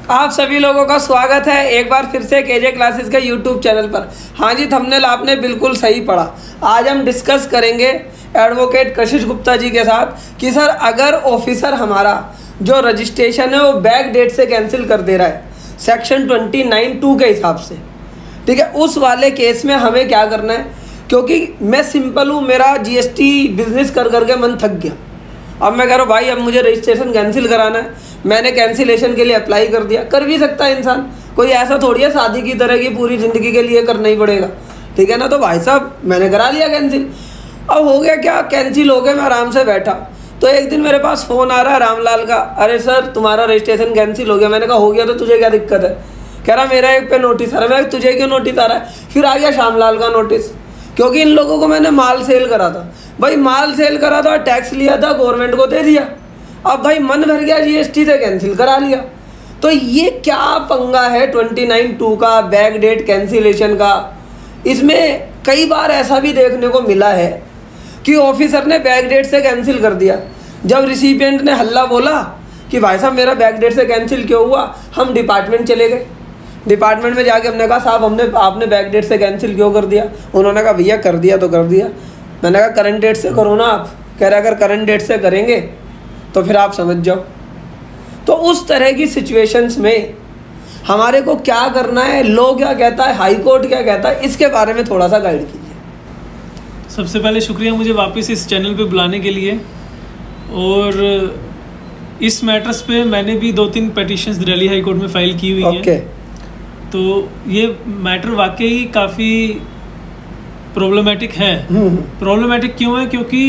आप सभी लोगों का स्वागत है एक बार फिर से केजे क्लासेस के यूट्यूब चैनल पर। हाँ जी, थंबनेल आपने बिल्कुल सही पढ़ा। आज हम डिस्कस करेंगे एडवोकेट कशिश गुप्ता जी के साथ कि सर अगर ऑफिसर हमारा जो रजिस्ट्रेशन है वो बैक डेट से कैंसिल कर दे रहा है सेक्शन 29(2) के हिसाब से, ठीक है, उस वाले केस में हमें क्या करना है। क्योंकि मैं सिंपल हूँ, मेरा जीएसटी बिजनेस कर करके मन थक गया। अब मैं कह रहा हूँ भाई अब मुझे रजिस्ट्रेशन कैंसिल कराना है। मैंने कैंसिलेशन के लिए अप्लाई कर दिया। कर भी सकता है इंसान, कोई ऐसा थोड़ी है शादी की तरह की पूरी ज़िंदगी के लिए करना ही पड़ेगा, ठीक है ना। तो भाई साहब मैंने करा लिया कैंसिल। अब हो गया क्या, कैंसिल हो गया, मैं आराम से बैठा। तो एक दिन मेरे पास फ़ोन आ रहा है रामलाल का, अरे सर तुम्हारा रजिस्ट्रेशन कैंसिल हो गया। मैंने कहा हो गया तो तुझे क्या दिक्कत है। कह रहा मेरा एक पे नोटिस आ रहा है। मैं तुझे क्यों नोटिस आ रहा है। फिर आ गया श्यामलाल का नोटिस, क्योंकि इन लोगों को मैंने माल सेल करा था। भाई माल सेल करा था, टैक्स लिया था, गवर्नमेंट को दे दिया। अब भाई मन भर गया, जीएसटी से कैंसिल करा लिया। तो ये क्या पंगा है 29(2) का, बैक डेट कैंसिलेशन का। इसमें कई बार ऐसा भी देखने को मिला है कि ऑफिसर ने बैक डेट से कैंसिल कर दिया। जब रिसिपिएंट ने हल्ला बोला कि भाई साहब मेरा बैक डेट से कैंसिल क्यों हुआ, हम डिपार्टमेंट चले गए। डिपार्टमेंट में जाके हमने कहा साहब आपने बैक डेट से कैंसिल क्यों कर दिया। उन्होंने कहा भैया कर दिया तो कर दिया। मैंने कहा करंट डेट से करो ना आप। कह रहे अगर करंट डेट से करेंगे तो फिर आप समझ जाओ। तो उस तरह की सिचुएशंस में हमारे को क्या करना है, लॉ क्या कहता है, हाई कोर्ट क्या कहता है, इसके बारे में थोड़ा सा गाइड कीजिए। सबसे पहले शुक्रिया मुझे वापस इस चैनल पे बुलाने के लिए। और इस मैटर्स पे मैंने भी 2-3 पिटीशंस दिल्ली हाई कोर्ट में फाइल की हुई हैं। तो ये मैटर वाकई काफ़ी प्रॉब्लमेटिक है। प्रॉब्लमेटिक क्यों है, क्योंकि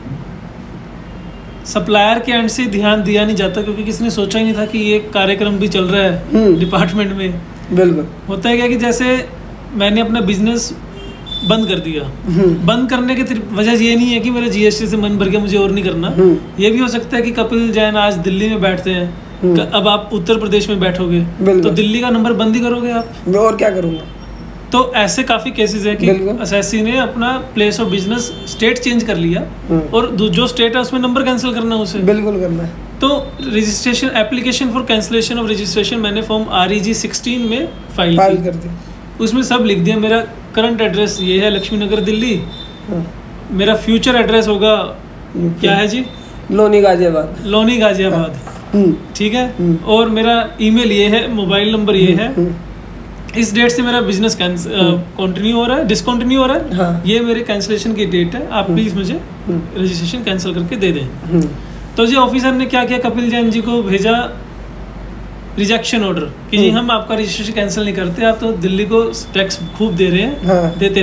सप्लायर के एंड से ध्यान दिया नहीं जाता, क्योंकि किसी ने सोचा ही नहीं था कि ये कार्यक्रम भी चल रहा है डिपार्टमेंट में। बिल्कुल होता है क्या कि जैसे मैंने अपना बिजनेस बंद कर दिया। बंद करने की वजह ये नहीं है कि मेरा जीएसटी से मन भर गया मुझे और नहीं करना। ये भी हो सकता है कि कपिल जैन आज दिल्ली में बैठते हैं, अब आप उत्तर प्रदेश में बैठोगे तो दिल्ली का नंबर बंद ही करोगे आप। मैं और क्या करूँगा। तो ऐसे काफ़ी केसेस है कि एसएससी ने अपना place of business state change कर लिया और जो स्टेट है उसमें नंबर कैंसिल करना है उसे। बिल्कुल करना है। तो registration application for cancellation of registration मैंने फॉर्म REG 16 में फाइल कर दी। उसमें सब लिख दिया। मेरा करंट एड्रेस ये है लक्ष्मी नगर दिल्ली। मेरा फ्यूचर एड्रेस होगा क्या है जी, लोनी गाजियाबाद। ठीक है। और मेरा ईमेल ये है, मोबाइल नंबर ये है। इस डेट से मेरा बिजनेस कंटिन्यू हो रहा है, डिसकंटिन्यू हो रहा है। हाँ। ये मेरे कैंसिलेशन की डेट है, आप प्लीज मुझे रजिस्ट्रेशन कैंसिल करके दे दें। तो जी ऑफिसर ने क्या किया, कपिल जैन जी को भेजा रिजेक्शन ऑर्डर कि जी हम आपका रजिस्ट्रेशन कैंसिल नहीं करते, आप तो दिल्ली को टैक्स खूब दे रहे हैं। हाँ। देते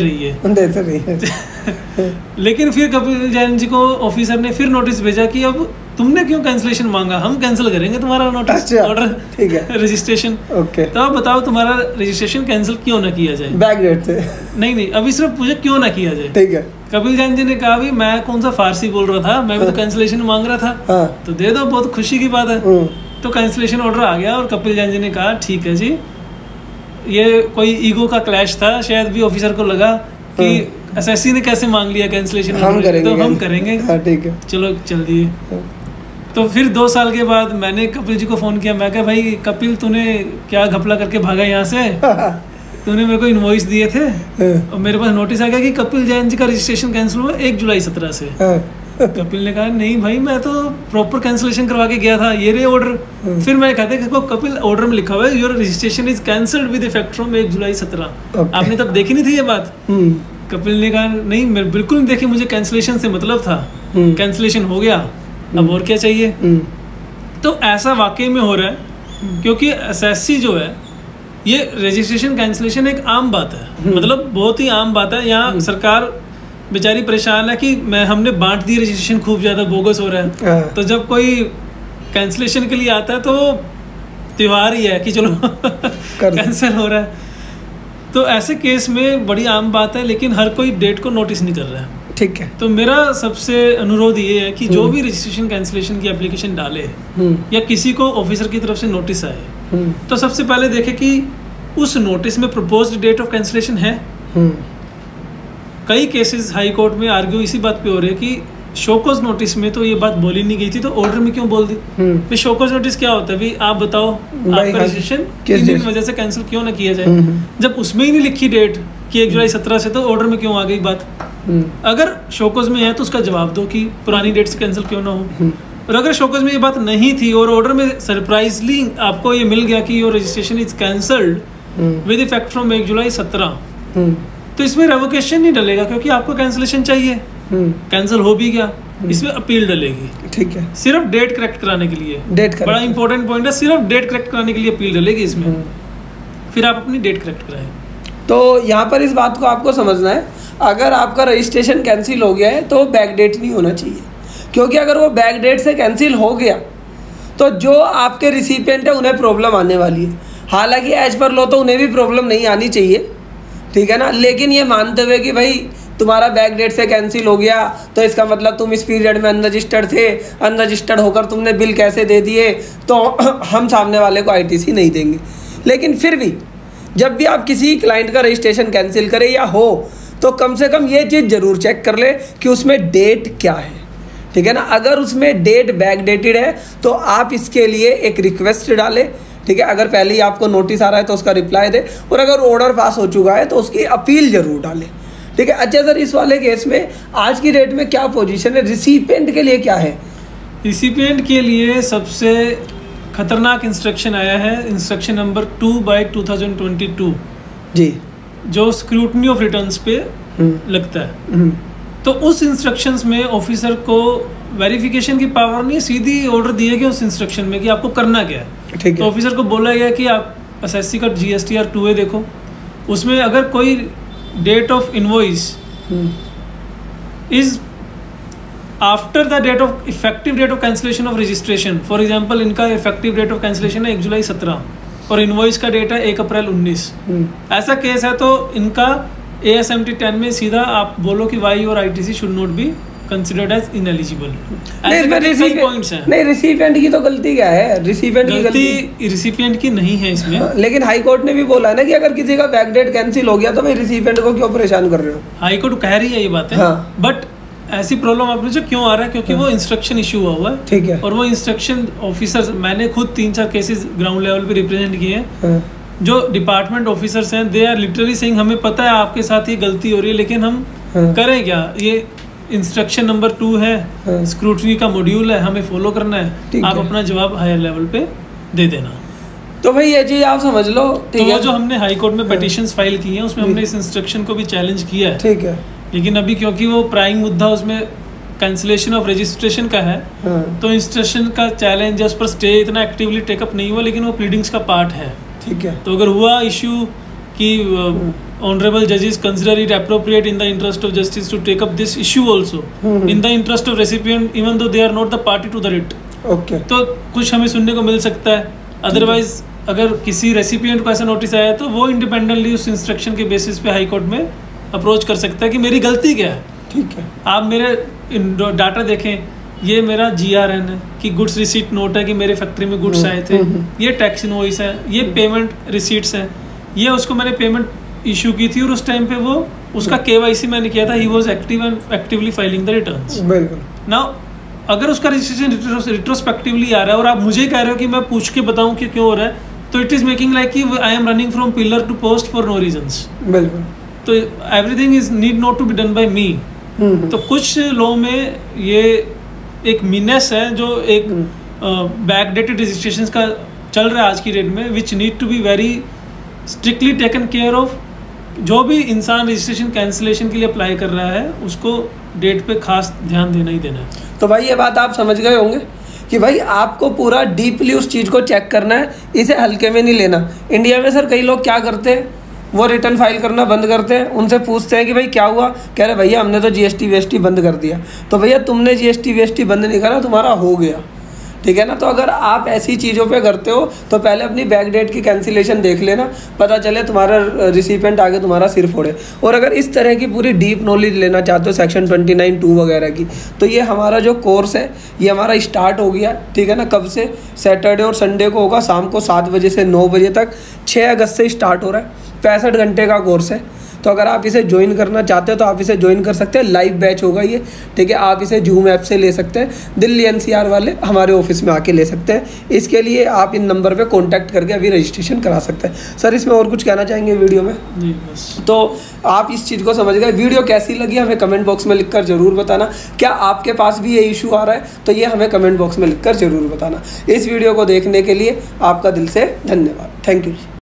रहिए। लेकिन फिर कपिल जैन जी को ऑफिसर ने फिर नोटिस भेजा कि अब तुमने क्यों कैंसिलेशन मांगा, हम कैंसिल करेंगे तुम्हारा नोटिस ऑर्डर, ठीक है, रजिस्ट्रेशन। ओके। तो आप बताओ तुम्हारा रजिस्ट्रेशन कैंसिल क्यों ना किया जाए बैक डेट से। नहीं अभी सिर्फ मुझे क्यों ना किया जाए, ठीक है। कपिल जैन जी ने कहा भी मैं कौन सा फारसी बोल रहा था, मैं भी तो कैंसिलेशन मांग रहा था। तो दे दो, बहुत खुशी की बात है। तो कैंसिलेशन ऑर्डर आ गया और कपिल जैन जी ने कहा ठीक है जी। ये कोई ईगो का क्लैश था, शायद भी ऑफिसर को लगा कि एसएससी ने कैसे मांग लिया कैंसिलेशन, तो हम करेंगे। ठीक है, चलो चल दिए। तो फिर 2 साल के बाद मैंने कपिल जी को फ़ोन किया। मैं कहा भाई कपिल तूने क्या घपला करके भागा यहाँ से, तूने मेरे को इनवॉइस दिए थे और मेरे पास नोटिस आ गया कि कपिल जैन जी का रजिस्ट्रेशन कैंसिल हुआ 1 जुलाई 17 से। कपिल ने कहा नहीं भाई मैं तो प्रॉपर कैंसिलेशन करवा के गया था, ये रे ऑर्डर। फिर मैं कहते कपिल ऑर्डर में लिखा हुआ है your registration is cancelled with effect from 1 July 17। आपने तब देखी नहीं थी ये बात। कपिल ने कहा नहीं मैं बिल्कुल नहीं देखी, मुझे कैंसिलेशन से मतलब था, कैंसिलेशन हो गया, अब और क्या चाहिए। तो ऐसा वाकई में हो रहा है, क्योंकि एसएससी जो है ये रजिस्ट्रेशन कैंसिलेशन एक आम बात है, मतलब बहुत ही आम बात है। यहाँ सरकार बेचारी परेशान है कि हमने बांट दी रजिस्ट्रेशन, खूब ज़्यादा बोगस हो रहा है। तो जब कोई कैंसिलेशन के लिए आता है तो त्यौहार ही है कि चलो कैंसिल हो रहा है। तो ऐसे केस में बड़ी आम बात है, लेकिन हर कोई डेट को नोटिस नहीं कर रहा है। ठीक है। तो मेरा सबसे अनुरोध ये है कि जो भी रजिस्ट्रेशन कैंसिलेशन की एप्लीकेशन डाले या किसी को ऑफिसर की तरफ से नोटिस आए, तो सबसे पहले देखे कि उस नोटिस में प्रपोज्ड डेट ऑफ कैंसिलेशन है। कई केसेस हाई कोर्ट में आर्ग्यू इसी बात पे हो रहे हैं कि शोकॉज नोटिस में तो ये बात बोली नहीं गई थी, तो ऑर्डर में क्यों बोल दी? फिर शोकॉज नोटिस क्या होता है भाई, आप बताओ आपका रजिस्ट्रेशन किस दिन वजह से कैंसिल क्यों ना किया जाए? जब उसमें ही नहीं लिखी डेट कि 1 जुलाई 17 से, तो ऑर्डर में क्यों आ गई बात? अगर शोकॉज में है तो उसका जवाब दो कि पुरानी डेट से कैंसिल क्यों ना हो। और अगर शोकॉज में ये बात नहीं थी और ऑर्डर में सरप्राइजली आपको ये मिल गया कि your registration is cancelled with effect from 1 July 17, तो इसमें रेवोकेशन नहीं डलेगा क्योंकि आपको कैंसिलेशन चाहिए, कैंसिल हो भी गया, इसमें अपील डलेगी। ठीक है, सिर्फ डेट करेक्ट कराने के लिए, बड़ा इंपॉर्टेंट पॉइंट है, सिर्फ डेट करेक्ट कराने के लिए अपील डलेगी इसमें, फिर आप अपनी डेट करेक्ट कराएं। तो यहाँ पर इस बात को आपको समझना है, अगर आपका रजिस्ट्रेशन कैंसिल हो गया है तो बैक डेट नहीं होना चाहिए, क्योंकि अगर वो बैक डेट से कैंसिल हो गया तो जो आपके रिसिपिएंट है उन्हें प्रॉब्लम आने वाली है। हालांकि एज पर लॉ तो उन्हें भी प्रॉब्लम नहीं आनी चाहिए, ठीक है ना, लेकिन ये मानते हुए कि भाई तुम्हारा बैक डेट से कैंसिल हो गया तो इसका मतलब तुम इस पीरियड में अनरजिस्टर्ड थे, अनरजिस्टर्ड होकर तुमने बिल कैसे दे दिए, तो हम सामने वाले को आईटीसी नहीं देंगे। लेकिन फिर भी जब भी आप किसी क्लाइंट का रजिस्ट्रेशन कैंसिल करें या हो, तो कम से कम ये चीज़ ज़रूर चेक कर ले कि उसमें डेट क्या है, ठीक है ना। अगर उसमें डेट बैक डेटेड है तो आप इसके लिए एक रिक्वेस्ट डालें, ठीक है। अगर पहले ही आपको नोटिस आ रहा है तो उसका रिप्लाई दे, और अगर ऑर्डर पास हो चुका है तो उसकी अपील ज़रूर डालें, ठीक है। अच्छा सर, इस वाले केस में आज की डेट में क्या पोजीशन है, रिसिपिएंट के लिए क्या है? रिसिपिएंट के लिए सबसे खतरनाक इंस्ट्रक्शन आया है, इंस्ट्रक्शन नंबर 2/2022 जी, जो स्क्रूटनी ऑफ रिटर्न्स पे लगता है। तो उस इंस्ट्रक्शंस में ऑफिसर को वेरिफिकेशन की पावर नहीं, सीधी ऑर्डर दिए गए उस इंस्ट्रक्शन में कि आपको करना क्या है। ठीक है, तो ऑफिसर को बोला गया कि आप एसएससी का GSTR 2A देखो, उसमें अगर कोई date of invoice is after the date of effective date of cancellation of registration, for example इनका इफेक्टिव डेट ऑफ कैंसिलेशन है 1 जुलाई 17 और इनवॉइस का डेट है 1 अप्रैल 19, ऐसा केस है तो इनका ASMT 10 में सीधा आप बोलो कि why our ITC should not be considered as ineligible. ऐसे कई पॉइंट्स हैं। नहीं, रिसिपिएंट की तो गलती क्या है? रिसिपिएंट की गलती रिसिपिएंट की नहीं है इसमें। लेकिन हाई कोर्ट ने भी बोला ना कि अगर किसी का बैक डेट कैंसिल हो गया तो भाई रिसिपिएंट को क्यों परेशान कर रहे हो? हाई कोर्ट कह रही है ये बातें, बट ऐसी प्रॉब्लम आप मुझे क्यों आ रहा है? क्योंकि वो इंस्ट्रक्शन इशू हुआ है, ठीक है, और वो इंस्ट्रक्शन ऑफिसर, मैंने खुद 3-4 केसेस ग्राउंड लेवल पे रिप्रेजेंट किए हैं, जो डिपार्टमेंट ऑफिसर्स हैं, दे आर लिटरली सेइंग हमें पता है आपके साथ ये गलती हो रही है, लेकिन हम करें क्या? ये इंस्ट्रक्शन नंबर 2 है, स्क्रूटनी का मॉड्यूल है, हमें फॉलो करना है, आप अपना जवाब हायर लेवल पे दे देना। तो भाई ये चीज आप समझ लो, ठीक है। जो हमने हाई कोर्ट में पिटीशंस फाइल की हैं उसमें हमने इस इंस्ट्रक्शन को भी चैलेंज किया है, ठीक है, लेकिन अभी क्योंकि वो प्राइम मुद्दा उसमें कैंसिलेशन ऑफ रजिस्ट्रेशन का है, तो इंस्ट्रक्शन का चैलेंज, उस पर स्टे इतना एक्टिवली टेकअप नहीं हुआ, लेकिन वो प्लीडिंग्स का पार्ट है, ठीक है। तो अगर हुआ इशू कि ऑनरेबल जजेस consider it appropriate in the interest of justice to take up this issue also in the interest of recipient even though they are not the party to the writ, okay, तो कुछ हमें सुनने को मिल सकता है। Otherwise अगर किसी recipient को ऐसा नोटिस आया तो वो इंडिपेंडेंटली उस इंस्ट्रक्शन के बेसिस पे हाई कोर्ट में अप्रोच कर सकता है कि मेरी गलती क्या है, ठीक है, आप मेरे डाटा देखें, ये मेरा GRN है कि गुड्स रिसीट नोट है कि मेरे फैक्ट्री में गुड्स आए थे, ये टैक्स इनवॉइस है, ये पेमेंट रिसीट्स हैं, ये उसको मैंने पेमेंट इशू की थी और उस टाइम पे वो उसका KYC मैंने किया था, he was active and actively filing the returns. Now अगर उसका रजिस्ट्रेशन रिट्रोस्पेक्टिवली आ रहा है और आप मुझे कह रहे हो कि मैं पूछ के बताऊं कि क्यों हो रहा है, तो इट इज मेकिंग लाइक कि I am running from pillar to post for no reasons. बिल्कुल, तो everything is need not to be done by me. तो कुछ लॉ में ये एक मीनेस है जो एक बैकडेटेड रजिस्ट्रेशंस का चल रहा है आज की डेट में, which need to be very strictly taken care of. जो भी इंसान रजिस्ट्रेशन कैंसिलेशन के लिए अप्लाई कर रहा है उसको डेट पे खास ध्यान देना ही देना है। तो भाई ये बात आप समझ गए होंगे कि भाई आपको पूरा डीपली उस चीज़ को चेक करना है, इसे हल्के में नहीं लेना। इंडिया में सर कई लोग क्या करते हैं, वो रिटर्न फाइल करना बंद करते हैं, उनसे पूछते हैं कि भाई क्या हुआ, कह रहे भैया हमने तो GST बंद कर दिया। तो भैया तुमने GST बंद नहीं करा, तुम्हारा हो गया, ठीक है ना। तो अगर आप ऐसी चीज़ों पे करते हो तो पहले अपनी बैक डेट की कैंसिलेशन देख लेना, पता चले तुम्हारा रिसिपेंट आगे तुम्हारा सिर फोड़े। और अगर इस तरह की पूरी डीप नॉलेज लेना चाहते हो सेक्शन 29(2) वगैरह की, तो ये हमारा जो कोर्स है ये हमारा स्टार्ट हो गया, ठीक है ना। कब से? सैटरडे और संडे को होगा, शाम को 7 बजे से 9 बजे तक, 6 अगस्त से स्टार्ट हो रहा है। 65 घंटे का कोर्स है। तो अगर आप इसे ज्वाइन करना चाहते हो तो आप इसे ज्वाइन कर सकते हैं। लाइव बैच होगा ये, ठीक है। आप इसे जूम ऐप से ले सकते हैं, दिल्ली NCR वाले हमारे ऑफिस में आके ले सकते हैं। इसके लिए आप इन नंबर पे कांटेक्ट करके अभी रजिस्ट्रेशन करा सकते हैं। सर इसमें और कुछ कहना चाहेंगे वीडियो में? जी बस। तो आप इस चीज़ को समझ गए। वीडियो कैसी लगी हमें कमेंट बॉक्स में लिखकर ज़रूर बताना। क्या आपके पास भी ये इशू आ रहा है तो ये हमें कमेंट बॉक्स में लिखकर ज़रूर बताना। इस वीडियो को देखने के लिए आपका दिल से धन्यवाद। Thank you.